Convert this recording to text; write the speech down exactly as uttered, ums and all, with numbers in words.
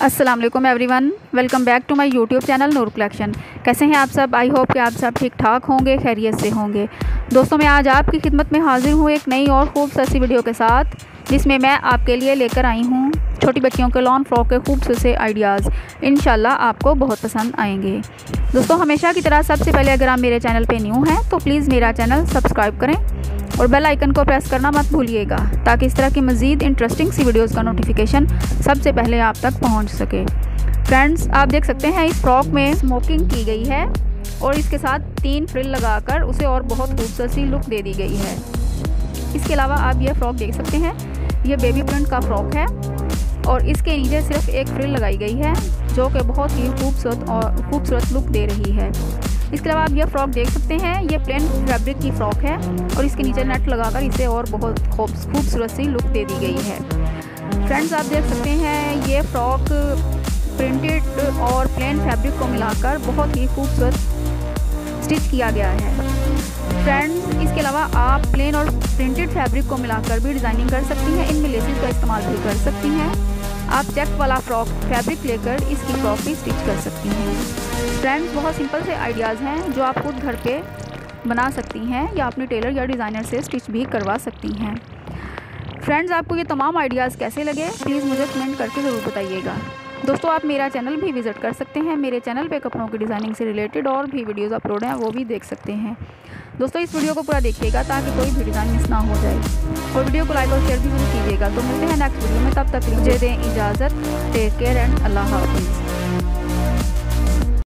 अस्सलाम वालेकुम everyone, welcome back to my YouTube channel Noor collection. कैसे हैं आप सब? आई होप कि आप सब ठीक ठाक होंगे, खैरियत से होंगे। दोस्तों, मैं आज आपकी खिदमत में हाजिर हूँ एक नई और खूबसूरत सी वीडियो के साथ, जिसमें मैं आपके लिए लेकर आई हूँ छोटी बच्चियों के लॉन फ्रॉक के खूबसूरत से आइडियाज़। इंशाल्लाह आपको बहुत पसंद आएंगे। दोस्तों, हमेशा की तरह सबसे पहले अगर आप मेरे चैनल पर न्यू हैं तो प्लीज़ मेरा चैनल सब्सक्राइब करें और बेल आइकन को प्रेस करना मत भूलिएगा, ताकि इस तरह की मज़ीद इंटरेस्टिंग सी वीडियोस का नोटिफिकेशन सबसे पहले आप तक पहुंच सके। फ्रेंड्स, आप देख सकते हैं इस फ्रॉक में स्मोकिंग की गई है और इसके साथ तीन फ्रिल लगाकर उसे और बहुत खूबसूरत सी लुक दे दी गई है। इसके अलावा आप ये फ़्रॉक देख सकते हैं, ये बेबी प्रिंट का फ़्रॉक है और इसके नीचे सिर्फ एक फ्रिल लगाई गई है, जो कि बहुत ही खूबसूरत और खूबसूरत लुक दे रही है। इसके अलावा आप ये फ़्रॉक देख सकते हैं, ये प्लेन फैब्रिक की फ़्रॉक है और इसके नीचे नेट लगाकर इसे और बहुत खूबसूरत सी लुक दे दी गई है। फ्रेंड्स, आप देख सकते हैं ये फ़्रॉक प्रिंटेड और प्लेन फैब्रिक को मिलाकर बहुत ही खूबसूरत स्टिच किया गया है। फ्रेंड्स, इसके अलावा आप प्लेन और प्रिंटेड फैब्रिक को मिलाकर भी डिज़ाइनिंग कर सकती हैं, इनमें लेसेस का इस्तेमाल भी कर सकती हैं। आप चेक वाला फ्रॉक फैब्रिक लेकर इसकी फ्रॉक भी स्टिच कर सकती हैं। फ्रेंड्स, बहुत सिंपल से आइडियाज़ हैं जो आप खुद घर पे बना सकती हैं या अपने टेलर या डिज़ाइनर से स्टिच भी करवा सकती हैं। फ्रेंड्स, आपको ये तमाम आइडियाज़ कैसे लगे प्लीज़ मुझे कमेंट करके ज़रूर बताइएगा। दोस्तों, आप मेरा चैनल भी विज़िट कर सकते हैं। मेरे चैनल पे कपड़ों की डिज़ाइनिंग से रिलेटेड और भी वीडियोस अपलोड हैं, वो भी देख सकते हैं। दोस्तों, इस वीडियो को पूरा देखिएगा ताकि कोई भी डिज़ाइन मिस ना हो जाए और वीडियो को लाइक और शेयर भी जरूर कीजिएगा। तो मिलते हैं नेक्स्ट वीडियो में, तब तक मुझे दें इजाज़त। टेक केयर एंड अल्लाह हाफ़िज़।